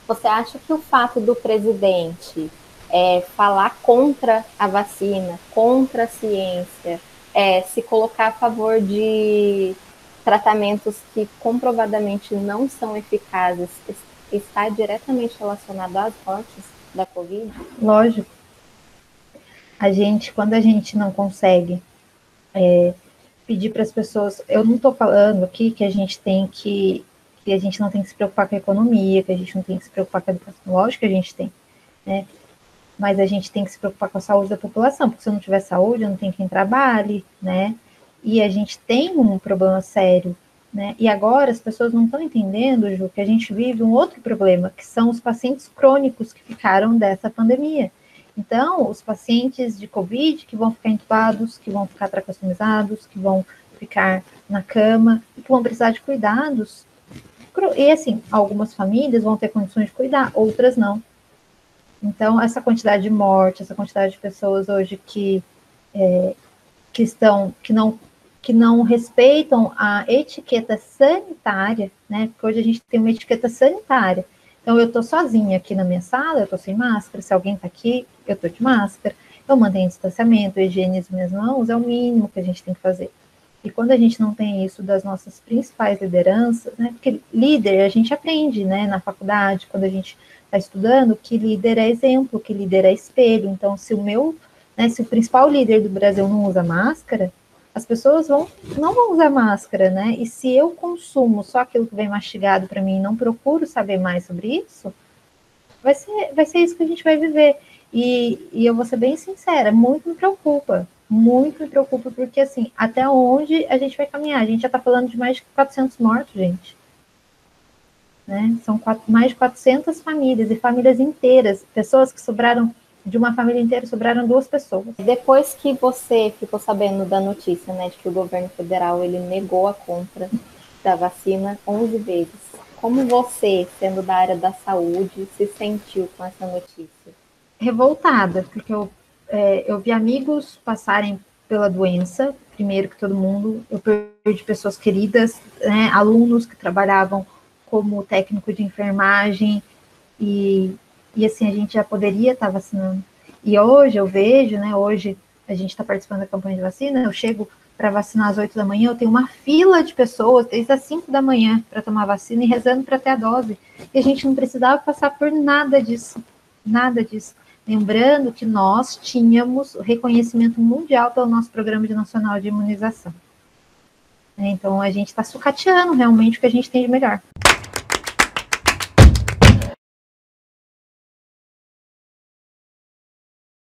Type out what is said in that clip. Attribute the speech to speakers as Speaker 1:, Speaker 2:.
Speaker 1: Você acha que o fato do presidente falar contra a vacina, contra a ciência, se colocar a favor de tratamentos que comprovadamente não são eficazes, está diretamente relacionado às mortes da Covid?
Speaker 2: Lógico. Quando a gente não consegue pedir para as pessoas, eu não estou falando aqui que a gente que a gente não tem que se preocupar com a economia, que a gente não tem que se preocupar com a educação, lógico que a gente tem, né? Mas a gente tem que se preocupar com a saúde da população, porque se eu não tiver saúde, eu não tenho quem trabalhe, né? E a gente tem um problema sério, né? E agora as pessoas não estão entendendo, Ju, que a gente vive um outro problema, que são os pacientes crônicos que ficaram dessa pandemia. Então, os pacientes de Covid que vão ficar entubados, que vão ficar traqueostomizados, que vão ficar na cama, e que vão precisar de cuidados. E assim, algumas famílias vão ter condições de cuidar, outras não. Então, essa quantidade de morte, essa quantidade de pessoas hoje que não respeitam a etiqueta sanitária, né? Porque hoje a gente tem uma etiqueta sanitária. Então, eu estou sozinha aqui na minha sala, eu estou sem máscara. Se alguém está aqui, eu estou de máscara. Eu mantenho distanciamento, eu higienizo minhas mãos, é o mínimo que a gente tem que fazer. E quando a gente não tem isso das nossas principais lideranças, né? Porque líder a gente aprende, né? Na faculdade, quando a gente está estudando, que líder é exemplo, que líder é espelho. Então, se o principal líder do Brasil não usa máscara, as pessoas não vão usar máscara, né? E se eu consumo só aquilo que vem mastigado para mim e não procuro saber mais sobre isso, vai ser isso que a gente vai viver. E eu vou ser bem sincera, muito me preocupa, porque assim, até onde a gente vai caminhar? A gente já está falando de mais de 400 mortos, gente. Né? São mais de 400 famílias, e famílias inteiras, pessoas que sobraram, de uma família inteira, sobraram 2 pessoas.
Speaker 1: Depois que você ficou sabendo da notícia, né, de que o governo federal ele negou a compra da vacina 11 vezes, como você, sendo da área da saúde, se sentiu com essa notícia?
Speaker 2: Revoltada, porque eu vi amigos passarem pela doença, primeiro que todo mundo, eu perdi pessoas queridas, né, alunos que trabalhavam como técnico de enfermagem, e assim, a gente já poderia estar vacinando. E hoje eu vejo, né, hoje a gente está participando da campanha de vacina, eu chego para vacinar às 8 da manhã, eu tenho uma fila de pessoas desde as 5 da manhã para tomar vacina e rezando para ter a dose. E a gente não precisava passar por nada disso, nada disso. Lembrando que nós tínhamos reconhecimento mundial pelo nosso Programa Nacional de Imunização. Então, a gente está sucateando realmente o que a gente tem de melhor.